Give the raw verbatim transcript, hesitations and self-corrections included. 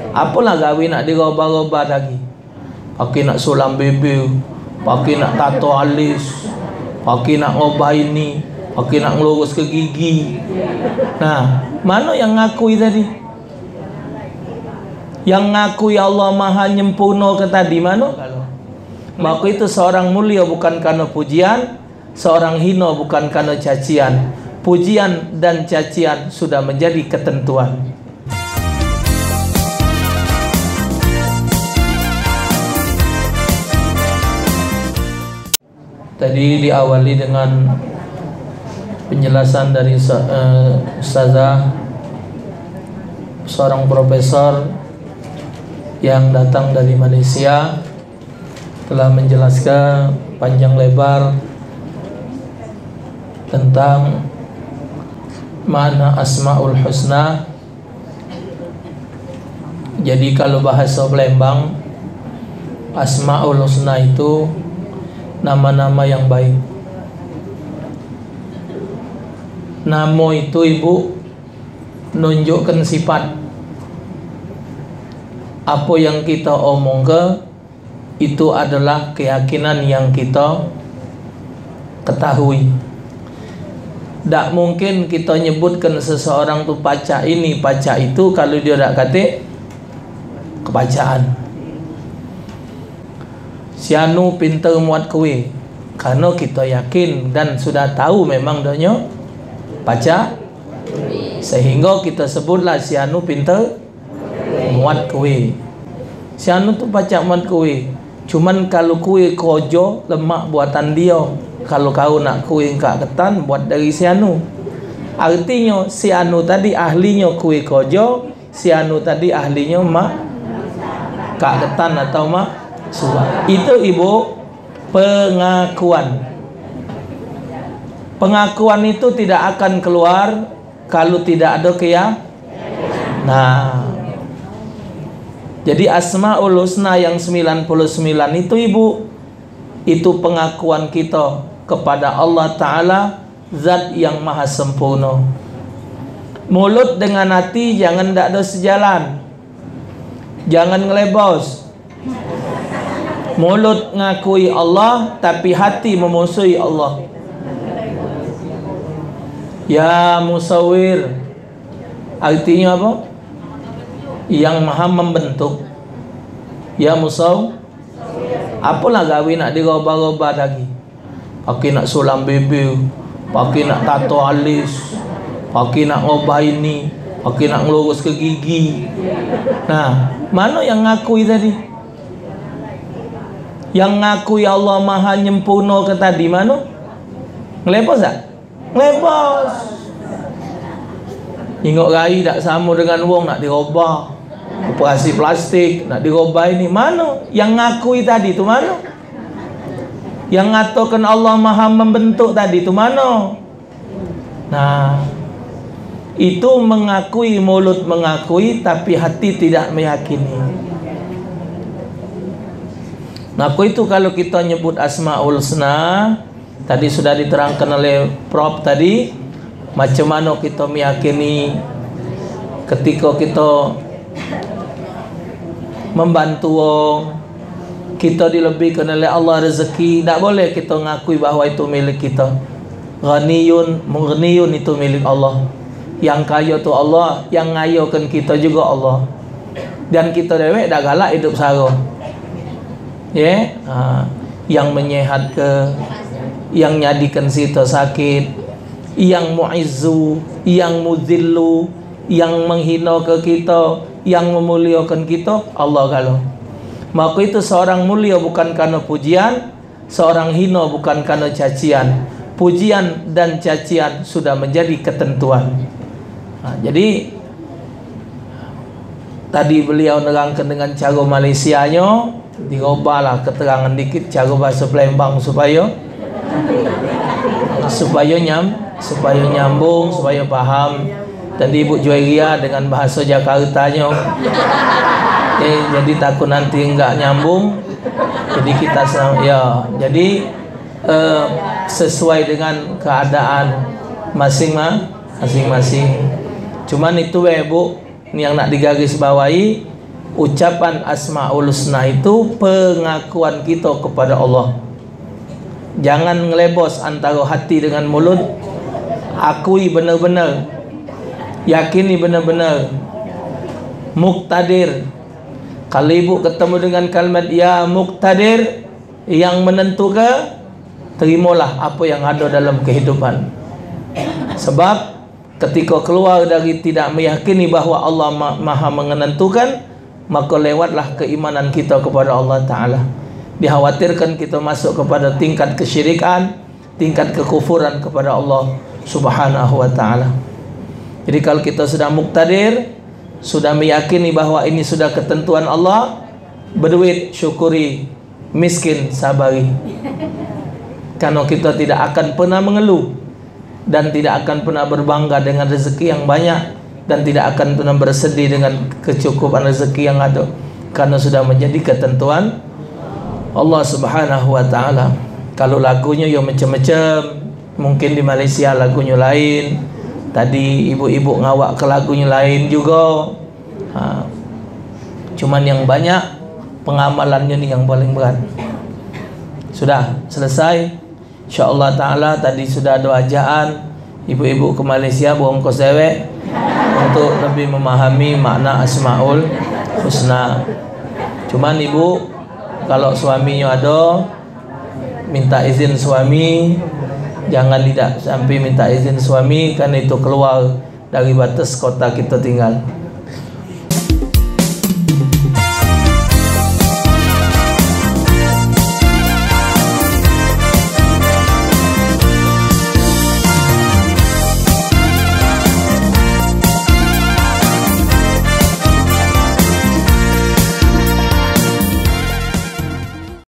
Apalah gawe nak dirobah-robah lagi. Pakai nak sulam bebel, pakai nak tato alis, pakai nak ngobah ini, pakai nak ngelurus ke gigi. Nah, mana yang ngakui tadi? Yang ngakui Allah Maha Nyempurna ke tadi mana? Maka itu seorang mulia bukan karena pujian, seorang hina bukan karena cacian. Pujian dan cacian sudah menjadi ketentuan. Tadi diawali dengan penjelasan dari uh, ustazah, seorang profesor yang datang dari Malaysia, telah menjelaskan panjang lebar tentang makna Asmaul Husna. Jadi kalau bahasa Palembang, Asmaul Husna itu nama-nama yang baik. Nama itu ibu nunjukkan sifat. Apa yang kita omong ke itu adalah keyakinan yang kita ketahui. Tak mungkin kita nyebutkan seseorang tu pacak ini, pacak itu kalau dia tak kata kepacaan. Si anu pintar muat kue, karena kita yakin dan sudah tahu memang donya pacak, sehingga kita sebutlah si anu pintar muat kue. Si anu tu pacak muat kue. Cuman kalau kue kojo lemak buatan dia, kalau kau nak kue engkak ketan buat dari si anu. Artinya si anu tadi ahlinya kue kojo, si anu tadi ahlinya mak kak ketan atau mak suah. Itu ibu pengakuan. Pengakuan itu tidak akan keluar kalau tidak ada keyakinan. Nah, jadi Asmaul Husna yang sembilan puluh sembilan itu ibu, itu pengakuan kita kepada Allah Ta'ala, Zat yang maha sempurna. Mulut dengan hati jangan tak ada sejalan, jangan ngelebos. Mulut ngakui Allah tapi hati memusuhi Allah. Ya musawir, artinya apa? Yang maha membentuk. Ya musaw, apalah gawe nak dirobah-robah lagi. Pakai nak sulam bebel, pakai nak tato alis, pakai nak ngobah ini, pakai nak ngelurus ke gigi. Nah, mana yang ngakui tadi? Yang ngakui Allah Maha Nyempurna ke tadi mana? Ngelepos tak? Ngelepos. Tengok rai tak sama dengan wong nak dirobah. Operasi plastik nak dirobah ini mana? Yang ngakui tadi tu mana? Yang ngatakan Allah Maha membentuk tadi tu mana? Nah, itu mengakui, mulut mengakui tapi hati tidak meyakini. Nah, itu kalau kita nyebut Asmaul Husna, tadi sudah diterangkan oleh Prof tadi, macam mana kita meyakini ketika kita membantu orang, kita dilebihkan oleh Allah rezeki, tak boleh kita ngakui bahawa itu milik kita. Ghaniyun, mughniyun itu milik Allah. Yang kaya tu Allah, yang ngayakan kita juga Allah. Dan kita dewek dah galak hidup sara. Ya, yeah? uh, yang menyehat ke, yang nyadikan kita sakit, yang mu'izzu, yang muzillu, yang menghina ke kita, yang memuliakan kita, Allah kalau. Maka itu seorang mulia bukan karena pujian, seorang hina bukan karena cacian. Pujian dan cacian sudah menjadi ketentuan. Nah, jadi tadi beliau nerangkan dengan cara Malaysianya. Dirubahlah keterangan dikit cara bahasa Palembang supaya supaya nyam supaya nyambung, supaya faham. Tadi Ibu Juairia dengan bahasa Jakartanya, eh, jadi takut nanti enggak nyambung. Jadi kita ya, jadi eh, sesuai dengan keadaan masing-masing. Cuman itu ya Bu, ini yang nak digarisbawahi. ucapan Asmaul Husna itu pengakuan kita kepada Allah. Jangan ngelebos antara hati dengan mulut. Akui benar-benar, yakini benar-benar, Muqtadir. Kalau ibu ketemu dengan kalimat ya Muqtadir, yang menentukan, terimalah apa yang ada dalam kehidupan. Sebab ketika keluar dari tidak meyakini bahawa Allah maha menentukan, maka lewatlah keimanan kita kepada Allah Ta'ala. Dikhawatirkan kita masuk kepada tingkat kesyirikan, tingkat kekufuran kepada Allah Subhanahu wa Ta'ala. Jadi kalau kita sudah muqtadir, sudah meyakini bahawa ini sudah ketentuan Allah, berduit syukuri, miskin sabari. Karena kita tidak akan pernah mengeluh dan tidak akan pernah berbangga dengan rezeki yang banyak, dan tidak akan pernah bersedih dengan kecukupan rezeki yang ada, karena sudah menjadi ketentuan Allah Subhanahu wa Ta'ala. Kalau lagunya yang macam-macam, mungkin di Malaysia lagunya lain, tadi ibu-ibu ngawak ke lagunya lain juga, ha. Cuman yang banyak pengamalannya ni yang paling berat. Sudah selesai, insyaAllah Ta'ala. Tadi sudah ada ajaan ibu-ibu ke Malaysia bongkos dewek untuk lebih memahami makna Asmaul Husna. Cuman ibu, kalau suaminya ada, minta izin suami. Jangan tidak sampai minta izin suami, karena itu keluar dari batas kota kita tinggal.